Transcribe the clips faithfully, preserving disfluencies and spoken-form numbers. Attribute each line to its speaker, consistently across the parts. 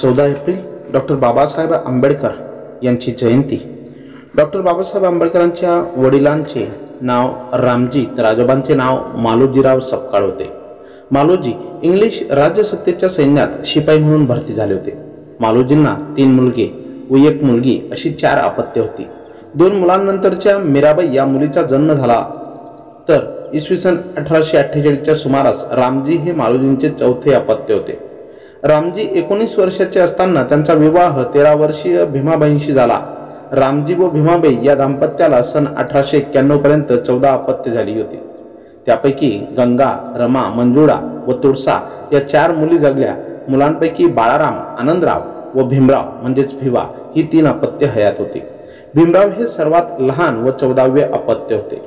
Speaker 1: चौदा April doctor Babasaheb Ambedkar यांची जयंती। Doctor Babasaheb आंबेडकरांच्या वडिलांचे नाव रामजी तर आजोबांचे नाव मालोजीराव सपकाळ होते। मालोजी इंग्लिश राजसत्तेच्या सैन्यात शिपाई म्हणून भरती झाले होते। मालोजींना तीन मुलगे व एक मुलगी अशी चार अपत्ये होती। दोन मुलांनंतरच्या मीराबाई या मुलीचा जन्म झाला तर इसवी सन अठराशे अठ्ठेचाळीसच्या सुमारास रामजी हे मालोजींचे चौथे अपत्य होते। रामजी एकोणीस वर्षाचे असताना त्यांचा विवाह तेरा वर्षीय भीमाबाईंशी झाला। रामजी व भीमाबाई या दाम्पत्याला सन अठराशे एक्क्याण्णव पर्यंत चौदा अपत्ये झाली होती। त्यापैकी गंगा, रमा, मंजुळा व तुळसा या चार मुली जगल्या। मुलांपैकी बाळाराम, आनंदराव व भीमराव म्हणजेच भिवा ही तीन अपत्ये हयात होती। भीमराव हे सर्वात लहान व चौदावे अपत्य होते।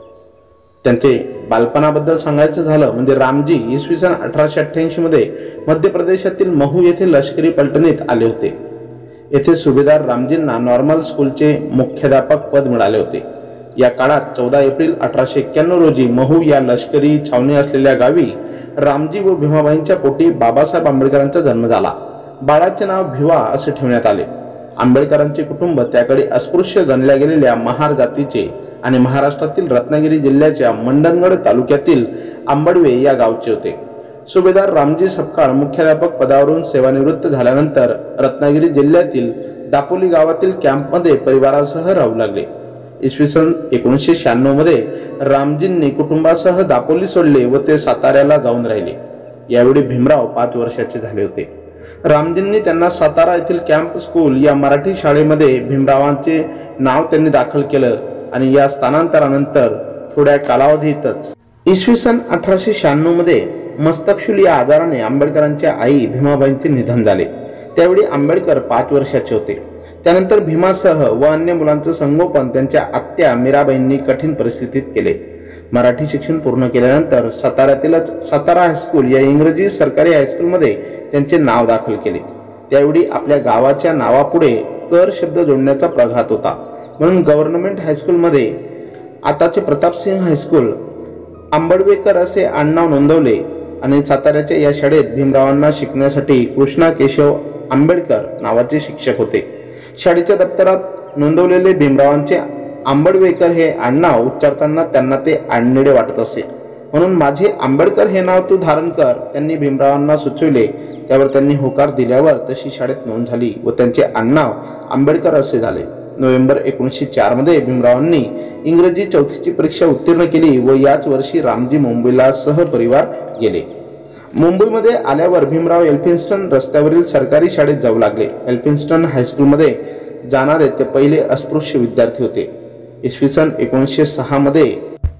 Speaker 1: त्यांचे बालपणाबद्दल सांगायचं झालं म्हणजे रामजी इसवी सन अठराशे अठ्ठ्याऐंशी मध्ये मध्य प्रदेशातील महू येथे लष्करी पलटणीत आले होते। येथे सुभेदार रामजींना नॉर्मल स्कूलचे मुख्याध्यापक पद मिळाले होते। या काळात चौदा एप्रिल अठराशे एक्क्याण्णव रोजी महू या लष्करी छावणी असलेल्या गावी रामजी व भीमाबाईंच्या पोटी बाबासाहेब आंबेडकरांचा जन्म झाला। बाळाचे नाव भिवा असे ठेवण्यात आले। आंबेडकरांचे कुटुंब त्याकडे अस्पृश्य गणल्या गेलेल्या महार जातीचे आणि महाराष्ट्रातील रत्नागिरी जिल्ह्याच्या मंडणगड तालुक्यातील आंबडवे या गावचे होते। सुभेदार रामजी सपकाळ मुख्याध्यापक पदावरून सेवानिवृत्त झाल्यानंतर रत्नागिरी जिल्ह्यातील दापोली गावातील कॅम्पमध्ये परिवारासह राहू लागले। इसवी सन एकोणीसशे शहाण्णव मध्ये रामजींनी कुटुंबासह दापोली सोडले व ते साताऱ्याला जाऊन राहिले। यावेळी भीमराव पाच वर्षाचे झाले होते। रामजींनी त्यांना सातारा येथील कॅम्प स्कूल या मराठी शाळेमध्ये भीमरावांचे नाव त्यांनी दाखल केलं आणि या स्थानांतरानंतर थोड्या कालावधीतच इसवी सन अठराशे शहाण्णव मध्ये मस्तकशूल या आजाराने आंबेडकरांच्या आई भीमाबाईंचे निधन झाले। त्यावेळी आंबेडकर पाच वर्षाचे होते। त्यानंतर भीमासह व अन्य मुलांचं संगोपन त्यांच्या आत्या मीराबाईंनी कठीण परिस्थितीत केले। मराठी शिक्षण पूर्ण केल्यानंतर साताऱ्यातीलच सातारा हायस्कूल या इंग्रजी सरकारी हायस्कूलमध्ये त्यांचे नाव दाखल केले। त्यावेळी आपल्या गावाच्या नावापुढे कर शब्द जोडण्याचा प्रघात होता, म्हणून गव्हर्नमेंट हायस्कूलमध्ये आताचे प्रतापसिंह हायस्कूल आंबडवेकर असे आडनाव नोंदवले आणि साताऱ्याच्या या शाळेत भीमरावांना शिकण्यासाठी कृष्णा केशव आंबेडकर नावाचे शिक्षक होते। शाळेच्या दप्तरात नोंदवलेले भीमरावांचे आंबडवेकर हे आडनाव उच्चारताना त्यांना ते आडनिडे वाटत असे, म्हणून माझे आंबेडकर हे नाव तू धारण कर त्यांनी भीमरावांना सुचविले। त्यावर त्यांनी होकार दिल्यावर तशी शाळेत नोंद झाली व त्यांचे आडनाव आंबेडकर असे झाले। नोव्हेंबर एकोणीसशे चार मध्ये भीमरावांनी इंग्रजी चौथीची परीक्षा उत्तीर्ण केली व याच वर्षी रामजी मुंबईला सहपरिवार गेले। मुंबईमध्ये आल्यावर भीमराव एल्फिन्स्टन रस्त्यावरील सरकारी शाळेत जाऊ लागले। एल्फिन्स्टन हायस्कूलमध्ये जाणारे ते पहिले अस्पृश्य विद्यार्थी होते। इसवी सन एकोणीसशे सहा मध्ये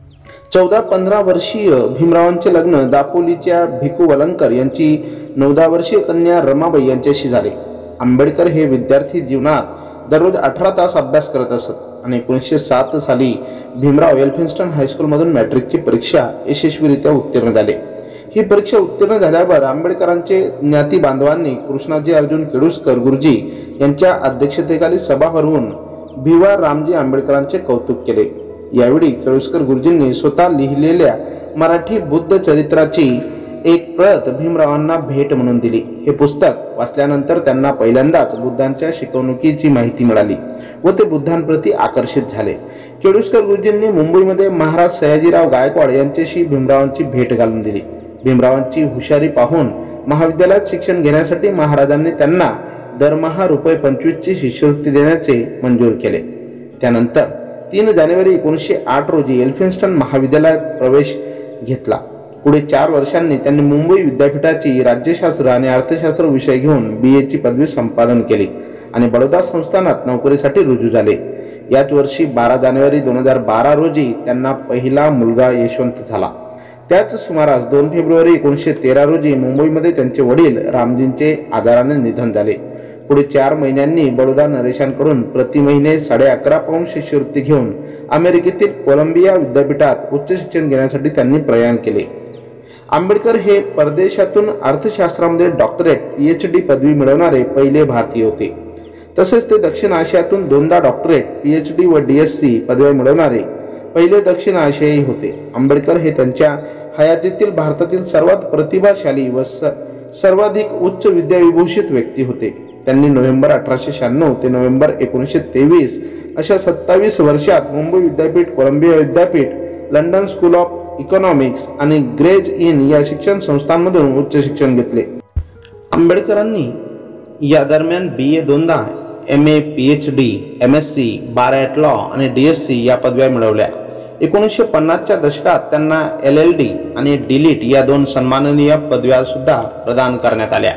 Speaker 1: चौदा पंधरा वर्षीय भीमरावांचे लग्न दापोलीच्या भिकू वलंकर यांची नौदा वर्षीय कन्या रमाबाई यांच्याशी झाले। आंबेडकर हे विद्यार्थी जीवनात दररोज अठरा तास अभ्यास करत असत आणि एकोणीसशे सात साली भीमराव एल्फिन्स्टन हायस्कूलमधून मॅट्रिकची परीक्षा यशस्वीरित्या उत्तीर्ण झाले। ही परीक्षा उत्तीर्ण झाल्यावर आंबेडकरांचे ज्ञाती बांधवांनी कृष्णाजी अर्जुन केळुस्कर गुरुजी यांच्या अध्यक्षतेखाली सभा भरवून भिवा रामजी आंबेडकरांचे कौतुक केले। यावेळी केळुस्कर गुरुजींनी स्वतः लिहिलेल्या मराठी बुद्ध चरित्राची एक प्रत भीमरावांना भेट म्हणून दिली। हे पुस्तक वाचल्यानंतर त्यांना पहिल्यांदाच बुद्धांच्या शिकवणुकीची माहिती मिळाली व ते बुद्धांप्रती आकर्षित झाले। केळुस्कर गुरुजींनी मुंबईमध्ये महाराज सयाजीराव गायकवाड यांच्याशी भीमरावांची भेट घालून दिली। भीमरावांची हुशारी पाहून महाविद्यालयात शिक्षण घेण्यासाठी महाराजांनी त्यांना दरमहा रुपये पंचवीसची शिष्यवृत्ती देण्याचे मंजूर केले। त्यानंतर तीन जानेवारी एकोणीसशे आठ रोजी एल्फिन्स्टन महाविद्यालयात प्रवेश घेतला। पुढे चार वर्षांनी त्यांनी मुंबई विद्यापीठाची राज्यशास्त्र आणि अर्थशास्त्र विषय घेऊन बी एची पदवी संपादन केली आणि बडोदा संस्थानात नोकरीसाठी रुजू झाले। याच वर्षी बारा जानेवारी दोन हजार बारा रोजी त्यांना पहिला मुलगा यशवंत झाला। त्याच सुमारास दोन फेब्रुवारी एकोणीसशे तेरा रोजी मुंबईमध्ये त्यांचे वडील रामजींचे आजाराने निधन झाले। पुढे चार महिन्यांनी बडोदा नरेशांकडून प्रति महिने साडे अकरा पाऊंड शिष्यवृत्ती घेऊन अमेरिकेतील कोलंबिया विद्यापीठात उच्च शिक्षण घेण्यासाठी त्यांनी प्रयाण केले। आंबेडकर हे परदेशातून अर्थशास्त्रामध्ये डॉक्टरेट पीएच डी पदवी मिळवणारे पहिले भारतीय होते। तसेच ते दक्षिण आशियातून दोनदा डॉक्टरेट पीएच डी व डी एस सी पदव्या मिळवणारे पहिले दक्षिण आशियाई होते। आंबेडकर हे त्यांच्या हयातीतील भारतातील सर्वात प्रतिभाशाली व सर्वाधिक उच्च विद्याविभूषित व्यक्ती होते. त्यांनी नोव्हेंबर अठराशे शहाण्णव ते नोव्हेंबर एकोणीसशे तेवीस अशा सत्तावीस वर्षात मुंबई विद्यापीठ, कोलंबिया विद्यापीठ, लंडन स्कूल ऑफ इकॉनॉमिक्स आणि ग्रेज इन या शिक्षण संस्थांमधून उच्च शिक्षण घेतले. आंबेडकरांनी या दरम्यान बी ए दोनदा, M A, P H D, M S C, bar at law आणि डी एस सी या पदव्या मिळवल्या. एकोणीसशे पन्नासच्या दशकात त्यांना एल एल डी आणि डिलीट या दोन सन्माननीय पदव्या सुद्धा प्रदान करण्यात आल्या.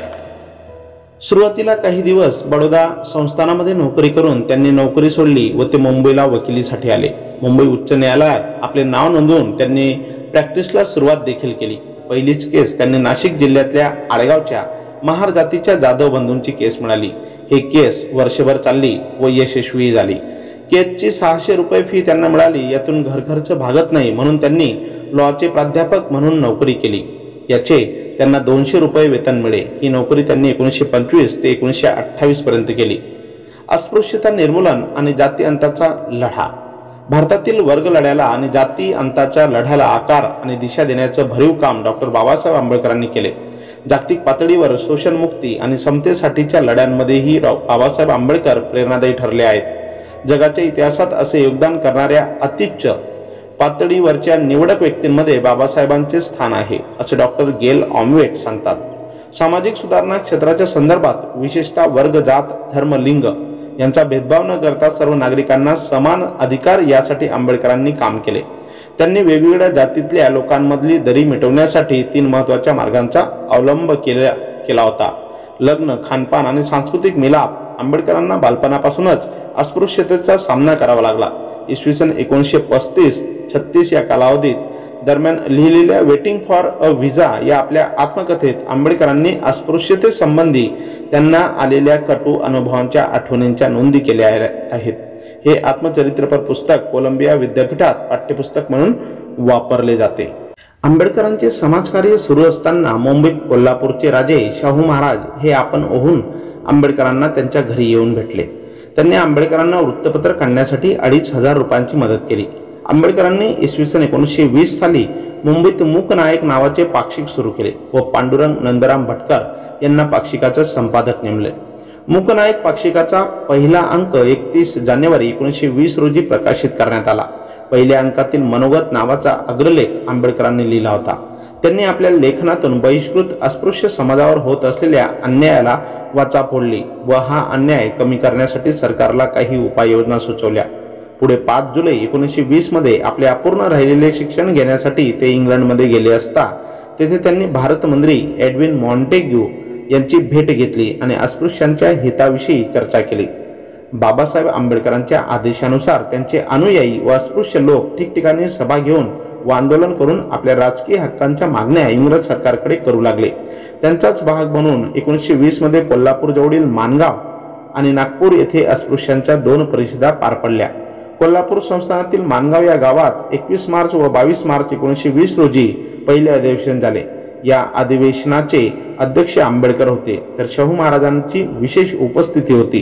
Speaker 1: सुरुवातीला काही दिवस बडोदा संस्थानामध्ये नोकरी करून त्यांनी नोकरी सोडली व ते मुंबईला वकिलीसाठी आले. मुंबई उच्च न्यायालयात आपले नाव नोंदवून त्यांनी प्रॅक्टिसला सुरुवात देखील केली. पहिलीच केस त्यांनी नाशिक जिल्ह्यातल्या आळेगावच्या महार जातीच्या जाधव बंधूंची केस मिळाली. ही केस वर्षभर चालली व यशस्वी झाली. केसची सहाशे रुपये फी त्यांना मिळाली. यातून घर खर्च भागत नाही म्हणून त्यांनी लॉचे प्राध्यापक म्हणून नोकरी केली. याचे त्यांना दोनशे रुपये वेतन मिळे. ही नोकरी त्यांनी एकोणीसशे पंचवीस ते एकोणीसशे अठ्ठावीस पर्यंत केली. अस्पृश्यता निर्मूलन आणि जाती अंताचा लढा. भारतातील वर्ग लढ्याला आणि जाती अंताच्या लढ्याला आकार आणि दिशा देण्याचं भरीव काम डॉक्टर बाबासाहेब आंबेडकरांनी केले. जागतिक पातळीवर शोषणमुक्ती आणि समतेसाठीच्या लढ्यांमध्येही बाबासाहेब आंबेडकर प्रेरणादायी ठरले आहेत. जगाच्या इतिहासात असे योगदान करणाऱ्या अत्युच्च पातळीवरच्या निवडक व्यक्तींमध्ये बाबासाहेबांचे स्थान आहे असे डॉक्टर गेल ऑमवेट सांगतात. सामाजिक सुधारणा क्षेत्राच्या संदर्भात विशेषतः वर्ग, जात, धर्म, लिंग यांचा भेदभाव न करता सर्व नागरिकांना समान अधिकार यासाठी आंबेडकरांनी काम केले. त्यांनी वेगवेगळ्या जातीतल्या लोकांमधली दरी मिटवण्यासाठी तीन महत्त्वाच्या मार्गांचा अवलंब केला केला होता. लग्न, खानपान आणि सांस्कृतिक मिलाप. आंबेडकरांना बालपणापासूनच अस्पृश्यतेचा सामना करावा लागला. इसवी सन एकोणीसशे पस्तीस छत्तीस या कालावधीत दरम्यान लिहिलेल्या वेटिंग फॉर अ व्हिसा या आपल्या आत्मकथेत आंबेडकरांनी अस्पृश्यतेसंबंधी त्यांना आलेल्या कटू अनुभवांच्या आठवणींच्या नोंदी केल्या आहेत. हे आत्मचरित्रपर पुस्तक कोलंबिया विद्यापीठात पाठ्यपुस्तक म्हणून वापरले जाते. आंबेडकरांचे समाजकार्य सुरू असताना मुंबईत कोल्हापूरचे राजे शाहू महाराज हे आपण ओहून आंबेडकरांना त्यांच्या घरी येऊन भेटले. त्यांनी आंबेडकरांना वृत्तपत्र काढण्यासाठी अडीच हजार रुपयांची मदत केली. आंबेडकरांनी इसवी सन एकोणीसशे वीस साली मुंबईत मूकनायक नावाचे पाक्षिक सुरू केले व पांडुरंग नंदराम भटकर यांना पाक्षिकाचा संपादक नेमले. मूकनायक पाक्षिकाचा पहिला अंक एकतीस जानेवारी एकोणीसशे वीस रोजी प्रकाशित करण्यात आला. पहिल्या अंकातील मनोगत नावाचा अग्रलेख आंबेडकरांनी लिहिला होता. त्यांनी आपल्या लेखनातून बहिष्कृत अस्पृश्य समाजावर होत असलेल्या अन्यायाला वाचा फोडली व हा अन्याय कमी करण्यासाठी सरकारला काही उपाययोजना सुचवल्या. पुढे पाच जुलै एकोणीसशे वीस मध्ये आपले अपूर्ण राहिलेले शिक्षण घेण्यासाठी ते इंग्लंडमध्ये गेले असता तेथे त्यांनी भारतमंत्री एडविन मॉन्टेग्यू यांची भेट घेतली आणि अस्पृश्यांच्या हिताविषयी चर्चा केली. बाबासाहेब आंबेडकरांच्या आदेशानुसार त्यांचे अनुयायी व अस्पृश्य लोक ठिकठिकाणी सभा घेऊन व आंदोलन करून आपल्या राजकीय हक्कांच्या मागण्या इंग्रज सरकारकडे करू लागले. त्यांचाच भाग म्हणून एकोणीसशे वीस मध्ये कोल्हापूर जवळील माणगाव आणि नागपूर येथे अस्पृश्यांच्या दोन परिषदा पार पडल्या. कोल्हापूर संस्थानातील माणगाव या गावात एकवीस मार्च व बावीस मार्च एकोणीसशे वीस रोजी पहिले अधिवेशन झाले. या अधिवेशनाचे अध्यक्ष आंबेडकर होते तर शाहू महाराजांची विशेष उपस्थिती होती.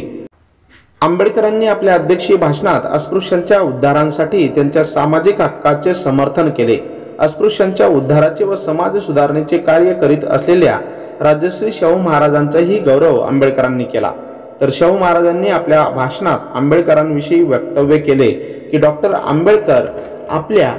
Speaker 1: आंबेडकरांनी आपल्या अध्यक्षीय भाषणात अस्पृश्यांच्या उद्धारांसाठी त्यांच्या सामाजिक हक्काचे समर्थन केले. अस्पृश्यांच्या उद्धाराचे व समाज सुधारणेचे कार्य करीत असलेल्या राजश्री शाहू महाराजांचाही गौरव आंबेडकरांनी केला. तर शाहू महाराजांनी आपल्या भाषणात आंबेडकरांविषयी वक्तव्य केले की डॉक्टर आंबेडकर आपल्या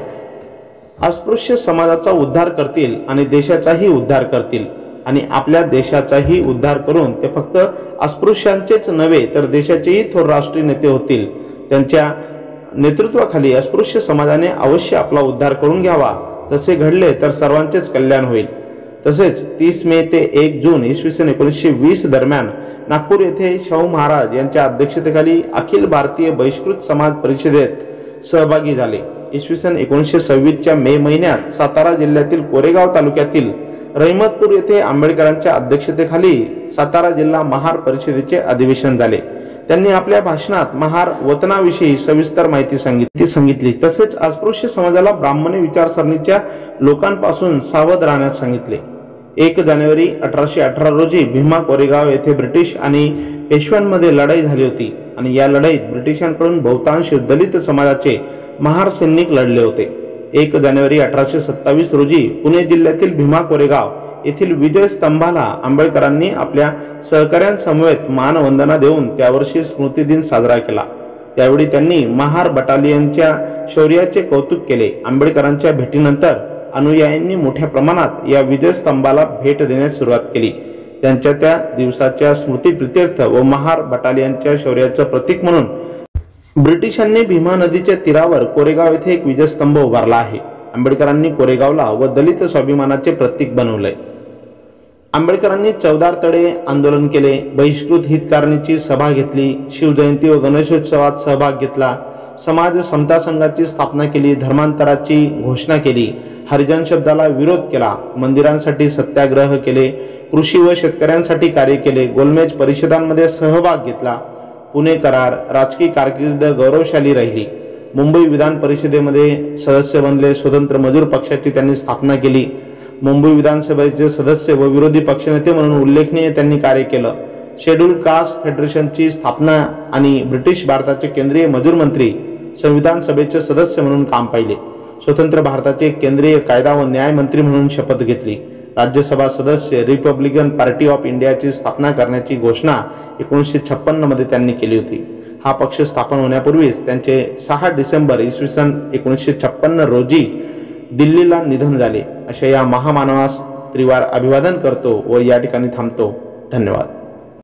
Speaker 1: अस्पृश्य समाजाचा उद्धार करतील आणि देशाचाही उद्धार करतील आणि आपल्या देशाचाही उद्धार करून ते फक्त अस्पृश्यांचेच नव्हे तर देशाचेही थोर राष्ट्रीय नेते होतील. त्यांच्या नेतृत्वाखाली अस्पृश्य समाजाने अवश्य आपला उद्धार करून घ्यावा. तसे घडले तर सर्वांचेच कल्याण होईल. तसेच तीस मे ते एक जून इसवी सन एकोणीसशे वीस दरम्यान नागपूर येथे शाहू महाराज यांच्या अध्यक्षतेखाली अखिल भारतीय बहिष्कृत समाज परिषदेत सहभागी झाले. इसवी सन एकोणीसशे सव्वीसच्या मे महिन्यात सातारा जिल्ह्यातील कोरेगाव तालुक्यातील रहिमतपूर येथे आंबेडकरांच्या अध्यक्षतेखाली सातारा जिल्हा महार परिषदेचे अधिवेशन झाले. त्यांनी आपल्या भाषणात महार वतनाविषयी सविस्तर माहिती सांगितली सांगितली तसेच अस्पृश्य समाजाला ब्राह्मणी विचारसरणीच्या लोकांपासून सावध राहण्यास सांगितले. एक जानेवारी अठराशे अठरा रोजी भीमा कोरेगाव येथे ब्रिटिश आणि पेशव्यांमध्ये लढाई झाली होती आणि या लढाईत ब्रिटिशांकडून बहुतांश दलित समाजाचे महार सैनिक लढले होते. एक जानेवारी अठराशे सत्तावीस रोजी पुणे जिल्ह्यातील भीमा कोरेगाव येथील विजय स्तंभाला आंबेडकरांनी आपल्या सहकाऱ्यांसमवेत मानवंदना देऊन त्यावर्षी स्मृतिदिन साजरा केला। त्यावेळी त्यांनी महार बटालियनच्या शौर्याचे कौतुक केले। आंबेडकरांच्या भेटीनंतर अनुयायांनी मोठ्या प्रमाणात या विजय स्तंभाला भेट देण्यास सुरुवात केली। त्यांच्या त्या दिवसाच्या स्मृतिप्रित्यर्थ व महार बटालियनच्या शौर्याचं प्रतीक म्हणून ब्रिटिशांनी भीमा नदीच्या तीरावर कोरेगाव येथे एक विजयस्तंभ उभारला आहे। आंबेडकरांनी कोरेगावला व दलित स्वाभिमानाचे प्रतीक बनवले। आंबेडकरांनी चौदार तळे आंदोलन केले, बहिष्कृत हितकारणीची सभा घेतली, शिवजयंती व गणेशोत्सवात सहभाग घेतला, समाज समता संघाची स्थापना केली, धर्मांतराची घोषणा केली, हरिजन शब्दाला विरोध केला, मंदिरांसाठी सत्याग्रह केले, कृषी व शेतकऱ्यांसाठी कार्य केले, गोलमेज परिषदांमध्ये सहभाग घेतला, पुणे करार, राजकीय कारकीर्द गौरवशाली राहिली, मुंबई विधान परिषदेमध्ये सदस्य बनले, स्वतंत्र मजूर पक्षाची त्यांनी स्थापना केली, मुंबई विधानसभेचे सदस्य व विरोधी पक्षनेते म्हणून उल्लेखनीय त्यांनी कार्य केलं, शेड्यूल्ड कास्ट फेडरेशनची स्थापना आणि ब्रिटिश भारताचे केंद्रीय मजूर मंत्री संविधान सभेचे सदस्य म्हणून काम पाहिले, स्वतंत्र भारताचे केंद्रीय कायदा व न्याय मंत्री म्हणून शपथ घेतली, राज्यसभा सदस्य, रिपब्लिकन पार्टी ऑफ इंडियाची स्थापना करण्याची घोषणा एकोणीसशे छप्पन्न मध्ये त्यांनी केली होती। हा पक्ष स्थापन होण्यापूर्वीच त्यांचे सहा डिसेंबर इसवी सन एकोणीसशे छप्पन्न रोजी दिल्लीला निधन झाले। अशा या महामानवास त्रिवार अभिवादन करतो व या ठिकाणी थांबतो। धन्यवाद।